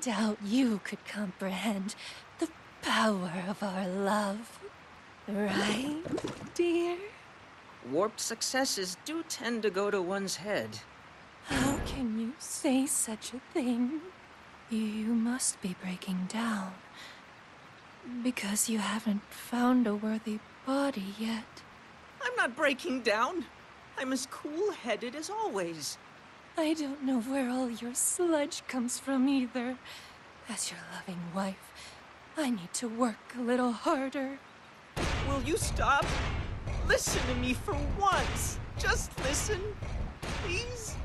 doubt you could comprehend the power of our love. Right, dear? Warped successes do tend to go to one's head. How can you say such a thing? You must be breaking down. Because you haven't found a worthy body yet. I'm not breaking down. I'm as cool-headed as always. I don't know where all your sludge comes from either. As your loving wife, I need to work a little harder. Will you stop? Listen to me for once. Just listen, please.